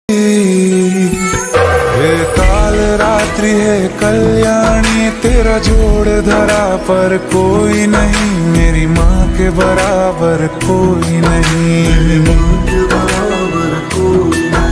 हे काल रात्रि है कल्याणी, तेरा जोड़ धरा पर कोई नहीं, मेरी माँ के बराबर कोई नहीं।